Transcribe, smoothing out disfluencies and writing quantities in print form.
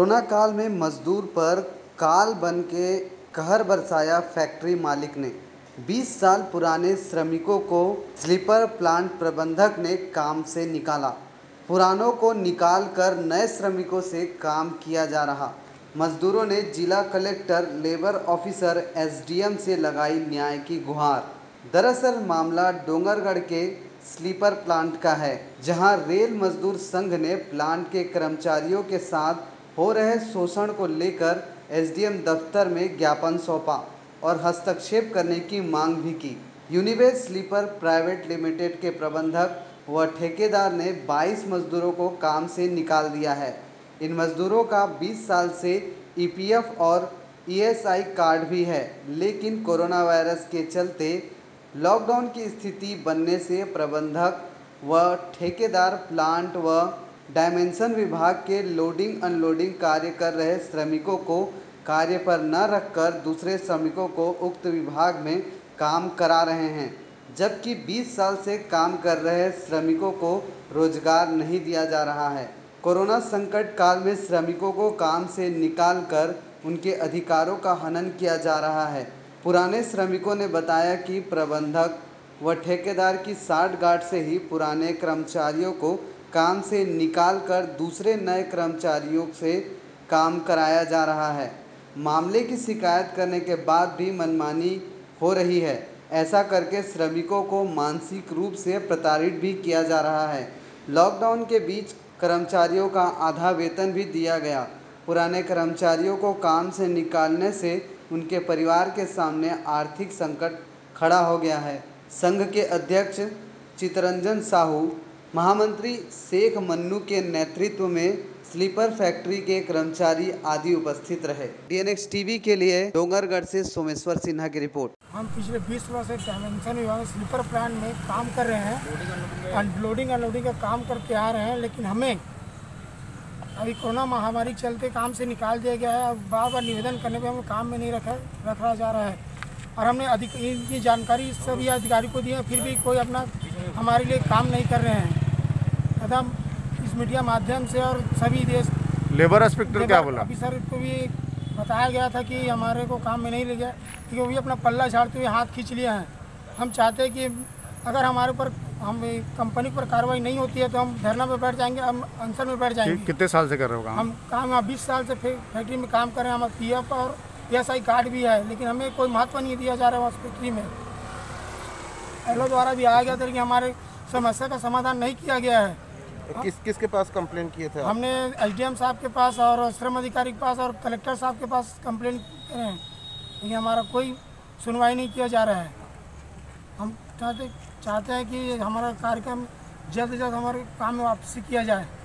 Corona काल में मजदूर पर काल बन के कहर बरसाया फैक्ट्री मालिक ने। 20 साल पुराने श्रमिकों को स्लीपर प्लांट प्रबंधक ने काम से निकाला। पुरानों को निकाल कर नए श्रमिकों से काम किया जा रहा। मजदूरों ने जिला कलेक्टर, लेबर ऑफिसर, एसडीएम से लगाई न्याय की गुहार। दरअसल मामला डोंगरगढ़ के स्लीपर प्लांट का है, जहां रेल मजदूर संघ ने प्लांट के कर्मचारियों के साथ हो रहे शोषण को लेकर एसडीएम दफ्तर में ज्ञापन सौंपा और हस्तक्षेप करने की मांग भी की। यूनिवेज स्लीपर प्राइवेट लिमिटेड के प्रबंधक व ठेकेदार ने 22 मजदूरों को काम से निकाल दिया है। इन मजदूरों का 20 साल से ईपीएफ और ईएसआई कार्ड भी है, लेकिन कोरोना वायरस के चलते लॉकडाउन की स्थिति बनने से प्रबंधक व ठेकेदार प्लांट व डायमेंशन विभाग के लोडिंग अनलोडिंग कार्य कर रहे श्रमिकों को कार्य पर न रखकर दूसरे श्रमिकों को उक्त विभाग में काम करा रहे हैं, जबकि 20 साल से काम कर रहे श्रमिकों को रोजगार नहीं दिया जा रहा है। कोरोना संकट काल में श्रमिकों को काम से निकालकर उनके अधिकारों का हनन किया जा रहा है। पुराने श्रमिकों ने बताया कि प्रबंधक व ठेकेदार की साठगांठ से ही पुराने कर्मचारियों को काम से निकालकर दूसरे नए कर्मचारियों से काम कराया जा रहा है। मामले की शिकायत करने के बाद भी मनमानी हो रही है। ऐसा करके श्रमिकों को मानसिक रूप से प्रताड़ित भी किया जा रहा है। लॉकडाउन के बीच कर्मचारियों का आधा वेतन भी दिया गया। पुराने कर्मचारियों को काम से निकालने से उनके परिवार के सामने आर्थिक संकट खड़ा हो गया है। संघ के अध्यक्ष चितरंजन साहू, महामंत्री शेख मन्नू के नेतृत्व में स्लीपर फैक्ट्री के कर्मचारी आदि उपस्थित रहे। डीएनएक्स टीवी के लिए डोंगरगढ़ से सोमेश्वर सिन्हा की रिपोर्ट। हम पिछले 20 वर्ष से डायमेंशन विभाग स्लीपर प्लांट में काम कर रहे हैं, लोडिंग अनलोडिंग का काम करके आ रहे हैं, लेकिन हमें अभी कोरोना महामारी के चलते काम से निकाल दिया गया है। अब बार बार निवेदन करने पर हमें काम में नहीं रखा जा रहा है और हमने इनकी जानकारी सभी अधिकारी को दी है, फिर भी कोई अपना हमारे लिए काम नहीं कर रहे हैं। तथा इस मीडिया माध्यम से और सभी देश लेबर इंस्पेक्टर क्या बोला? ऑफिसर को भी बताया गया था कि हमारे को काम में नहीं ले गया, क्योंकि वो भी अपना पल्ला झाड़ते हुए हाथ खींच लिया है। हम चाहते हैं कि अगर हमारे ऊपर कंपनी पर कार्रवाई नहीं होती है तो हम धरना पे बैठ जाएंगे, हम अनशन में बैठ जाएंगे। कितने साल से कर रहे हो काम? हम काम 20 साल से फैक्ट्री में काम कर रहे हैं। हमारा पीएफ और ईएसआई कार्ड भी है, लेकिन हमें कोई महत्व नहीं दिया जा रहा है उस फैक्ट्री में। एलओ द्वारा भी आया गया था, लेकिन हमारे समस्या का समाधान नहीं किया गया है। किसके पास कंप्लेंट किए थे? हमने एसडीएम साहब के पास और श्रम अधिकारी के पास और कलेक्टर साहब के पास कंप्लेंट करे हैं, लेकिन हमारा कोई सुनवाई नहीं किया जा रहा है। हम चाहते हैं कि हमारा कार्यक्रम जल्द से जल्द हमारे काम में वापसी किया जाए।